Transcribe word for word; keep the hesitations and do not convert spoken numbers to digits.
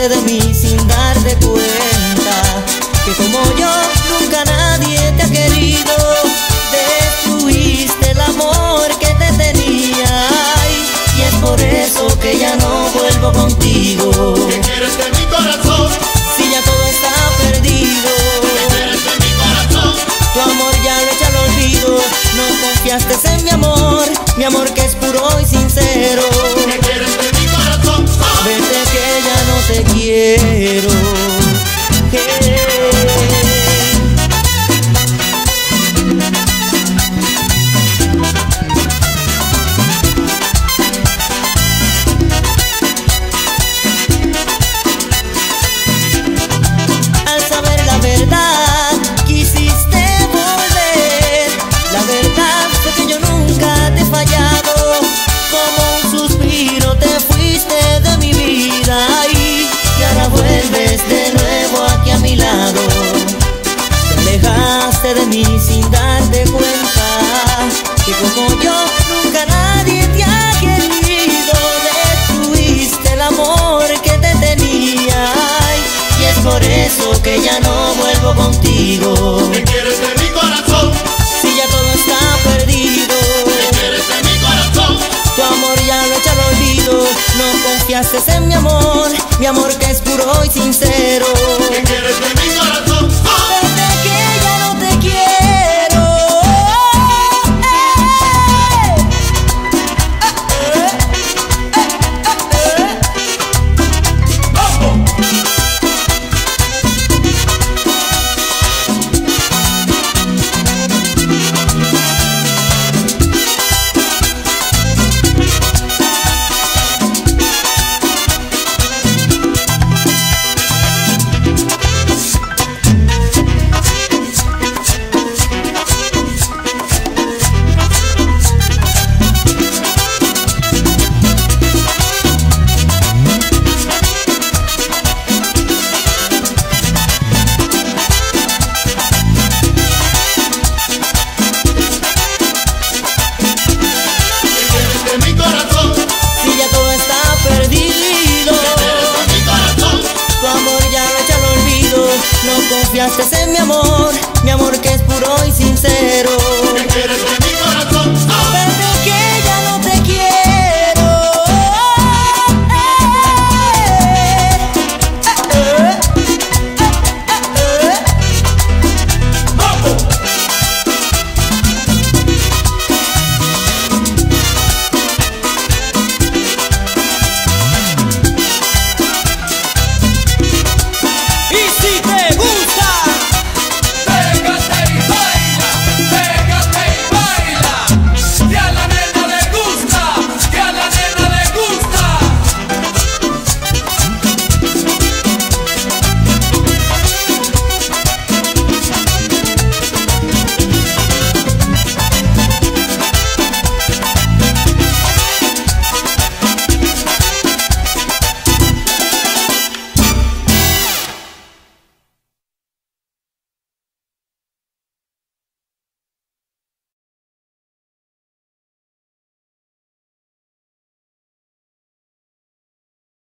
alejaste de mí sin darte cuenta que como yo nunca nadie te ha querido. Destruiste el amor que te tenía, ay, y es por eso que ya no vuelvo contigo. ¿Qué quieres de mi corazón? Si ya todo está perdido. ¿Qué quieres de mi corazón? Tu amor ya lo echa al olvido. No confiaste en mi amor, mi amor que es puro y sincero. ¿Qué quieres de mi corazón? Vete que ya no te quiero. Hey. Al saber la verdad, quisiste volver. La verdad fue que yo nunca te he fallado. Como un suspiro te fuiste de mi vida y, y ahora vuelves de nuevo aquí a mi lado. Te alejaste de mí sin darte cuenta que como yo nunca nadie te ha querido. Destruiste el amor que te tenía, ay, y es por eso que ya no vuelvo contigo. ¿Qué quieres de mi corazón? Si ya todo está perdido. ¿Qué quieres de mi corazón? Tu amor ya lo echa al olvido. No confiaste en mi amor, mi amor que es puro y sincero. ¿Qué quieres de mi corazón? Desde que ya no te quiero. No confiaste en mi amor, mi amor que es puro y sincero. ¿Qué quieres de